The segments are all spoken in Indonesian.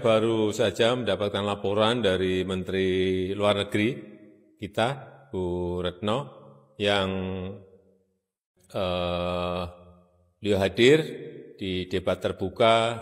baru saja mendapatkan laporan dari Menteri Luar Negeri kita, Bu Retno, yang beliau hadir di debat terbuka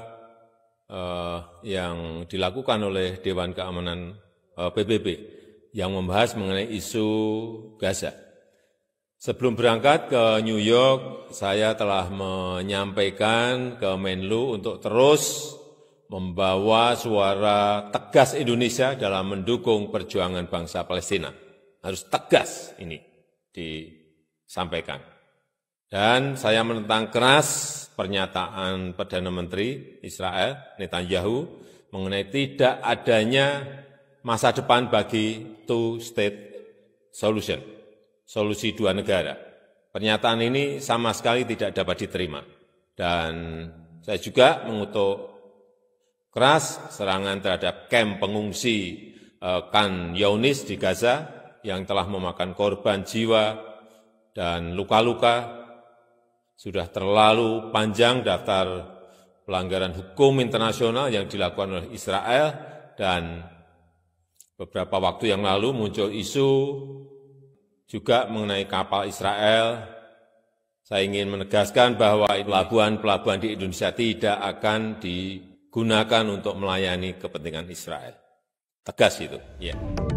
yang dilakukan oleh Dewan Keamanan PBB yang membahas mengenai isu Gaza. Sebelum berangkat ke New York, saya telah menyampaikan ke Menlu untuk terus membawa suara tegas Indonesia dalam mendukung perjuangan bangsa Palestina. Harus tegas ini disampaikan. Dan saya menentang keras pernyataan Perdana Menteri Israel, Netanyahu, mengenai tidak adanya masa depan bagi two-state solution, solusi dua negara. Pernyataan ini sama sekali tidak dapat diterima. Dan saya juga mengutuk keras serangan terhadap kamp pengungsi Khan Younis di Gaza yang telah memakan korban jiwa dan luka-luka. Sudah terlalu panjang daftar pelanggaran hukum internasional yang dilakukan oleh Israel, dan beberapa waktu yang lalu muncul isu juga mengenai kapal Israel. Saya ingin menegaskan bahwa pelabuhan-pelabuhan di Indonesia tidak akan digunakan untuk melayani kepentingan Israel. Tegas itu, ya.